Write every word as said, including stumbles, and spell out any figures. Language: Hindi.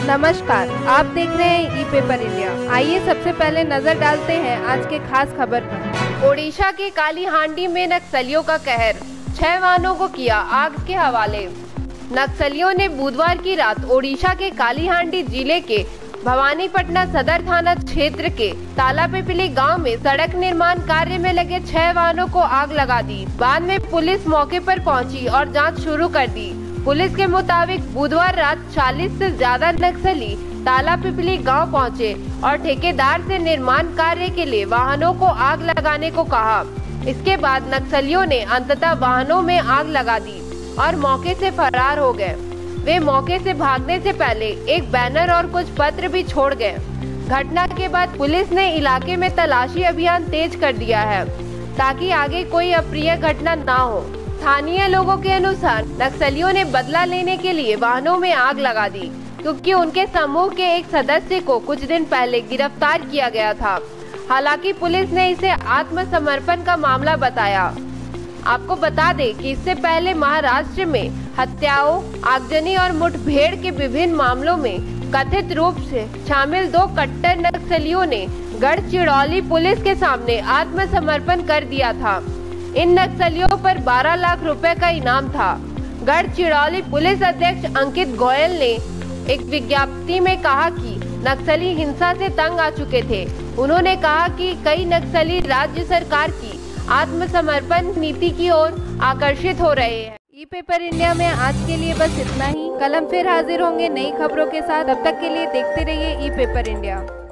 नमस्कार, आप देख रहे हैं ई पेपर इंडिया। आइए सबसे पहले नजर डालते हैं आज के खास खबर पर। ओडिशा के कालीहांडी में नक्सलियों का कहर, छह वाहनों को किया आग के हवाले। नक्सलियों ने बुधवार की रात ओडिशा के कालीहांडी जिले के भवानीपटना सदर थाना क्षेत्र के तालापिपली गांव में सड़क निर्माण कार्य में लगे छह वाहनों को आग लगा दी। बाद में पुलिस मौके पर पहुंची और जांच शुरू कर दी। पुलिस के मुताबिक बुधवार रात चालीस से ज्यादा नक्सली तालापिपली गांव पहुंचे और ठेकेदार से निर्माण कार्य के लिए वाहनों को आग लगाने को कहा। इसके बाद नक्सलियों ने अंततः वाहनों में आग लगा दी और मौके से फरार हो गए। वे मौके से भागने से पहले एक बैनर और कुछ पत्र भी छोड़ गए। घटना के बाद पुलिस ने इलाके में तलाशी अभियान तेज कर दिया है ताकि आगे कोई अप्रिय घटना न हो। स्थानीय लोगों के अनुसार नक्सलियों ने बदला लेने के लिए वाहनों में आग लगा दी क्योंकि उनके समूह के एक सदस्य को कुछ दिन पहले गिरफ्तार किया गया था। हालांकि पुलिस ने इसे आत्मसमर्पण का मामला बताया। आपको बता दें कि इससे पहले महाराष्ट्र में हत्याओं, आगजनी और मुठभेड़ के विभिन्न मामलों में कथित रूप से शामिल दो कट्टर नक्सलियों ने गढ़चिरौली पुलिस के सामने आत्मसमर्पण कर दिया था। इन नक्सलियों पर बारह लाख रुपए का इनाम था। गढ़चिरौली पुलिस अध्यक्ष अंकित गोयल ने एक विज्ञप्ति में कहा कि नक्सली हिंसा से तंग आ चुके थे। उन्होंने कहा कि कई नक्सली राज्य सरकार की आत्मसमर्पण नीति की ओर आकर्षित हो रहे हैं। ई पेपर इंडिया में आज के लिए बस इतना ही। कल हम फिर हाजिर होंगे नई खबरों के साथ। तब तक के लिए देखते रहिए ई पेपर इंडिया।